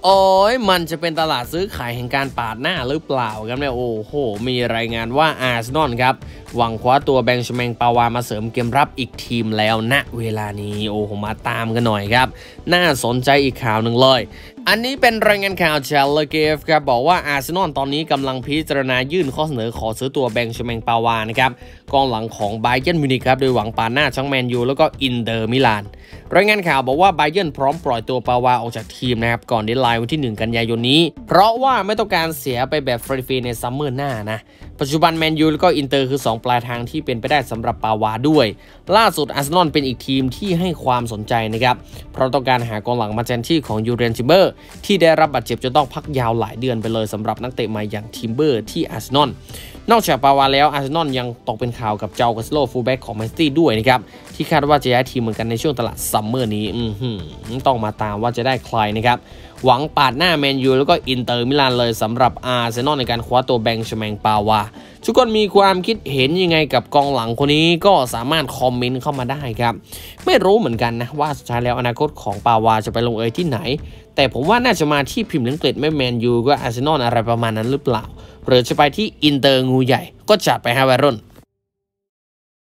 โอ้ยมันจะเป็นตลาดซื้อขายแห่งการปาดหน้าหรือเปล่าครับเนี่ยโอ้โหมีรายงานว่าอาร์เซนอลครับหวังคว้าตัวแบงค์ชแมงปาวามาเสริมเกมรับอีกทีมแล้วณเวลานี้โอ้โหมาตามกันหน่อยครับน่าสนใจอีกข่าวหนึ่งเลยอันนี้เป็นรายงานข่าวจากเลเกฟครับบอกว่าอาร์เซนอลตอนนี้กำลังพิจารณายื่นข้อเสนอขอซื้อตัวแบงค์ชแมงปาวานะครับกองหลังของไบเยิร์นมิวนิกครับโดยหวังปาดหน้าทั้งแมนยูแล้วก็อินเตอร์มิลานรายงานข่าวบอกว่าไบเยิร์นพร้อมปล่อยตัวปาวาออกจากทีมนะครับก่อนเดดไลน์วันที่1 กันยายนนี้เพราะว่าไม่ต้องการเสียไปแบบฟรีๆในซัมเมอร์หน้านะปัจจุบันแมนยูแล้วก็อินเตอร์คือ2ปลายทางที่เป็นไปได้สำหรับปาวาด้วยล่าสุดอาร์เซนอลเป็นอีกทีมที่ให้ความสนใจนะครับเพราะต้องการหากองหลังมาแทนที่ของยูเรนทิมเบอร์ที่ได้รับบาดเจ็บจนต้องพักยาวหลายเดือนไปเลยสำหรับนักเตะใหม่อย่างทิมเบอร์ที่อาร์เซนอลนอกจากปาวาแล้วอาร์เซนอลยังตกเป็นข่าวกับเจ้ากาสโลฟูลแบ็กของแมนซิตี้ด้วยนะครับที่คาดว่าจะย้ายทีมเหมือนกันในช่วงตลาดซัมเมอร์นี้ต้องมาตามว่าจะได้ใครนะครับหวังปาดหน้าแมนยูแล้วก็อินเตอร์มิลานเลยสำหรับอาร์เซนอลในการคว้าตัวแบงค์ชแมงปาวาทุกคนมีความคิดเห็นยังไงกับกองหลังคนนี้ก็สามารถคอมเมนต์เข้ามาได้ครับไม่รู้เหมือนกันนะว่าสุดท้ายแล้วอนาคตของปาวาจะไปลงเอยที่ไหนแต่ผมว่าน่าจะมาที่พิมพ์อังกฤษไม่แมนยูก็อาร์เซนอลอะไรประมาณนั้นหรือเปล่าหรือจะไปที่อินเตอร์งูใหญ่ก็จัดไปฮะวัยรุ่น